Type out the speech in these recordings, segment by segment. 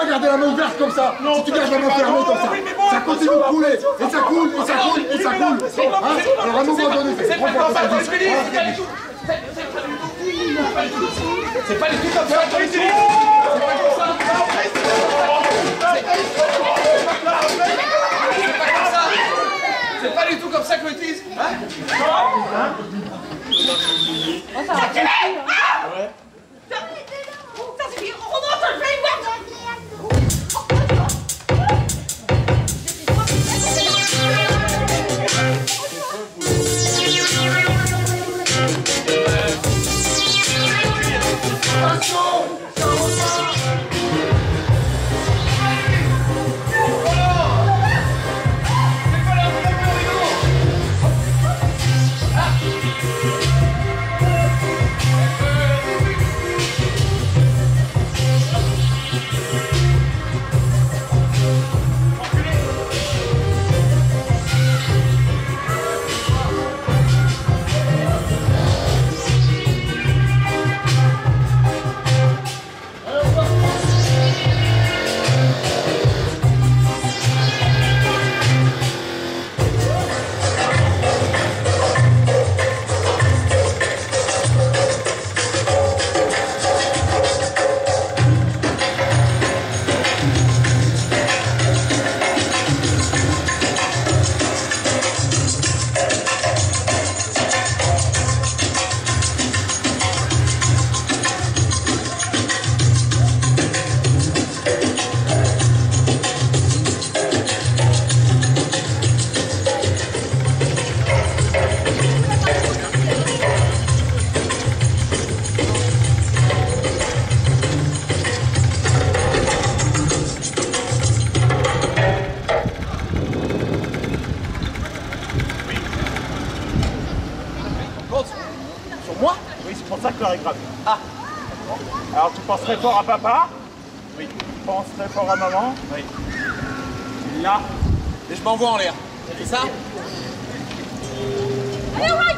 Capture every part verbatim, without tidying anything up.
pas garder la main ouverte comme ça. Non, si tu gardes la main fermée comme ça, oui, bon, ça continue de couler. Et ça coule, et ça coule, et ça coule. Hein? Alors à un moment donné, c'est pas ce que je dis. C'est pas du tout comme ça. C'est pas du tout comme ça. C'est pas du tout comme ça qu'on utilise. Hein? Oh, ça va suffire, hein. Ouais. Ça suffit, on rentre, je vais y voir. Ah. Alors tu penses très fort à papa? Oui. Tu penses très fort à maman? Oui. Là. Et je m'envoie en l'air. C'est ça? Allez, ouais!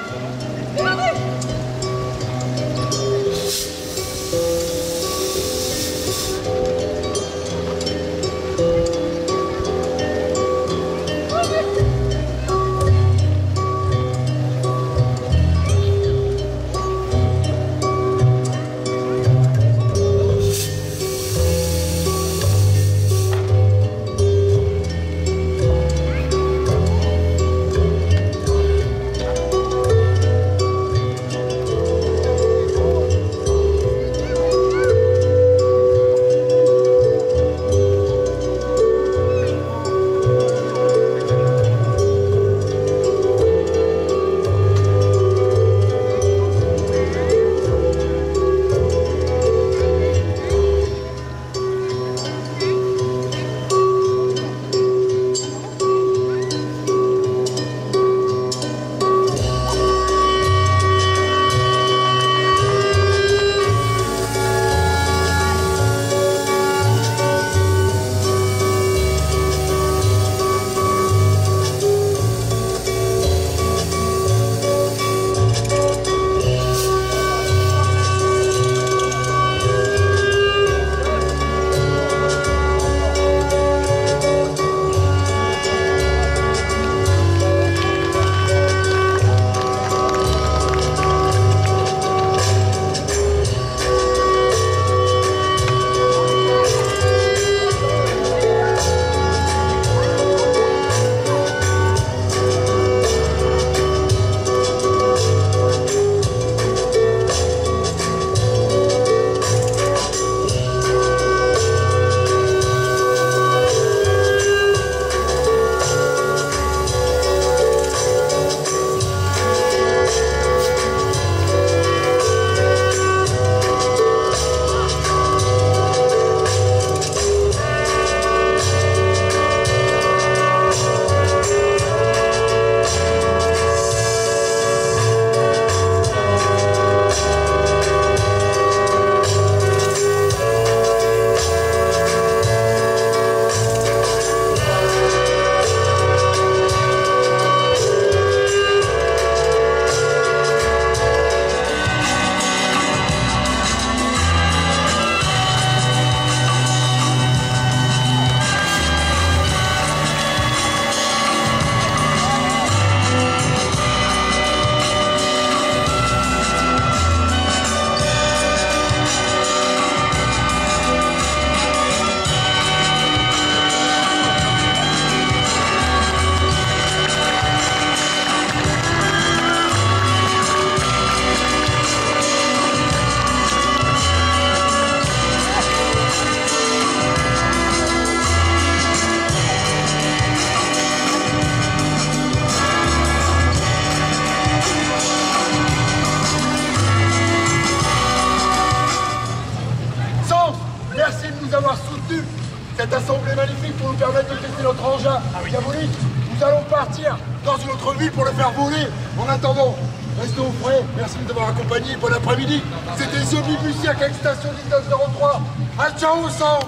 nous avoir soutenus. Cette assemblée magnifique pour nous permettre de tester notre engin diabolique. Nous allons partir dans une autre ville pour le faire voler. En attendant, restez au frais. Merci de nous avoir accompagnés. Bon après-midi. C'était Z I OMNIBUS CIRK avec station dix-neuf zéro trois. À ciao au sens.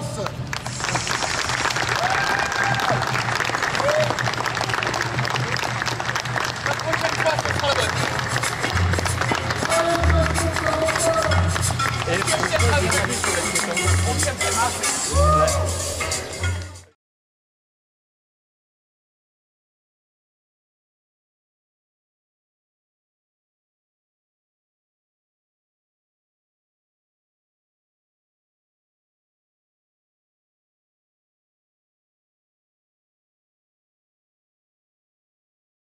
La prochaine fois, ce sera la bonne. Et le